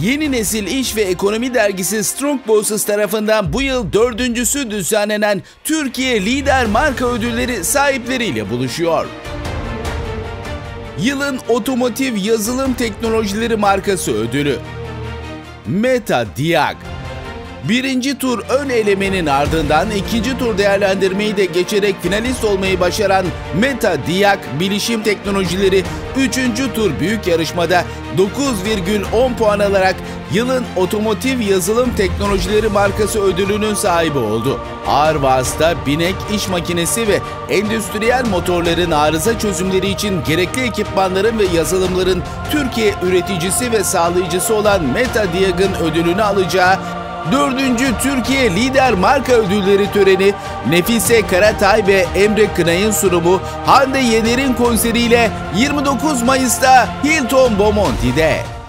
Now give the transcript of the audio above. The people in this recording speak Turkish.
Yeni nesil iş ve ekonomi dergisi Strong Bosses tarafından bu yıl 4.'sü düzenlenen Türkiye Lider Marka Ödülleri sahipleriyle buluşuyor. Yılın Otomotiv Yazılım Teknolojileri Markası Ödülü Meta Diag. Birinci tur ön elemenin ardından ikinci tur değerlendirmeyi de geçerek finalist olmayı başaran Meta Diag Bilişim Teknolojileri 3. tur büyük yarışmada 9,10 puan alarak yılın Otomotiv Yazılım Teknolojileri Markası ödülünün sahibi oldu. Ağır vasıta, binek, iş makinesi ve endüstriyel motorların arıza çözümleri için gerekli ekipmanların ve yazılımların Türkiye üreticisi ve sağlayıcısı olan Meta Diag'ın ödülünü alacağı 4. Türkiye Lider Marka Ödülleri töreni Nefise Karatay ve Emre Kınay'ın sunumu Hande Yener'in konseriyle 29 Mayıs'ta Hilton Bomonti'de.